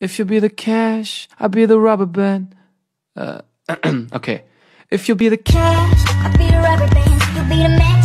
If you be the cash, I'll be the rubber band. Okay. If you be the cash, I'll be the rubber band. You'll be the man.